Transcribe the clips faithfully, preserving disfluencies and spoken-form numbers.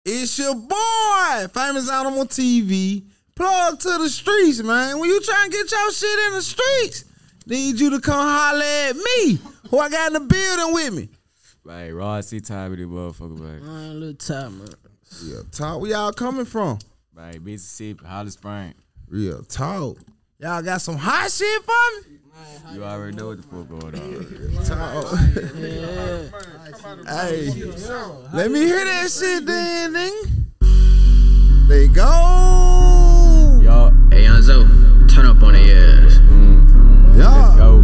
It's your boy, famous animal T V. Plug to the streets, man. When you trying to get your shit in the streets, need you to come holler at me, who I got in the building with me. Right, Raw, see Tyy with this motherfucker, man. Man, a little Tyy, man. Real talk. Where y'all coming from? Right, Mississippi, Holly Spring. Real talk. Y'all got some hot shit for me? You already know what the fuck going on. Yeah. Hey, let me hear that shit then, nigga. They go. Yo, hey, Youngsta, turn up on their ass. Mm-hmm. Yeah. Go.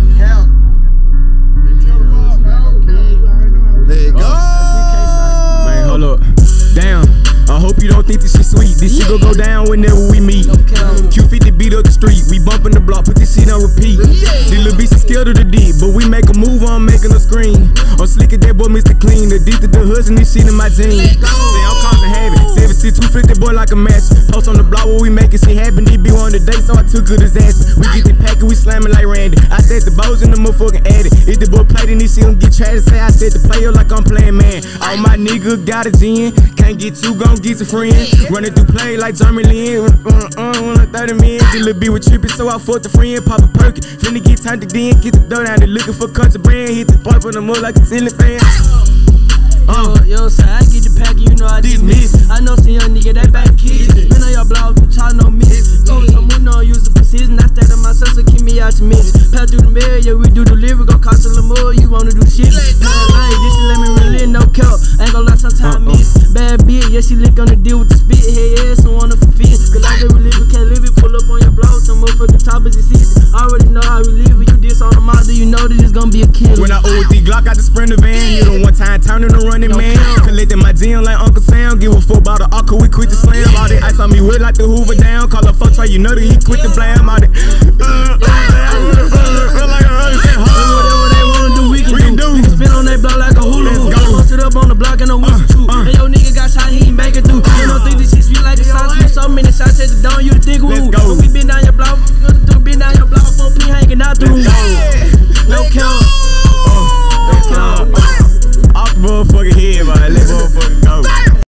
They go. Man, hold up. Damn. I hope you don't think this shit sweet. This shit gon' go down whenever we meet. Q fifty beat up the street. We bumpin' the block, put this shit on repeat. These little bitches scared of the deep, but we make a move on making a screen. I'm slick at that boy, Mister Clean. Addicted to hustling, this shit in my jeans. Say I'm causing havoc. seven six two flip that boy like a match. Post on the block where we making shit happen. They be on the day, so I took good as ass. We get the pack and we slamming like Randy. I said the bows in the motherfucking attic. If the boy played in this shit, gon' get trash. Say I said the player like I'm playing man. All my niggas got a gin. Can't get two, gon' get a friend. Running through play like Jeremy Lin. Uh, uh, thirty minutes. This little bitch was tripping, so I fucked a friend. Pop a perky. Finna get turned to den. Get the dough down there looking for country brand. Hit the point for the mud like a ceiling fan. Uh, yo, yo, son, I get the pack, you know I just miss. I know some young nigga, they back kids. Been on your blog, but y'all know me. Told some money on use the precision. I stayed on myself, so keep me out your mix. Pass through the mail, yeah, we do delivery. Gon' cost a little more, you wanna do shit. Man, like, this shit let me really no cap. Ain't gon' lie, sometimes I miss. Bad bitch, yeah, she lick on the deal with the spit. Hey, yeah, so wanna fulfill. Cause like they we live, we can't live it. Pull up on your blog, some motherfucking top is sixty. I already know how we live. You diss on the model, you know that it's gonna be a killer. When I O D Glock out the Sprinter van, you don't one time turning the running man. Collecting my gym like Uncle Sam. Give a fuck about the Aqua, we quit the slam. All that ice on me wet like the Hoover down. Call a fuck try, you know that he quit the blam. All that uh, uh,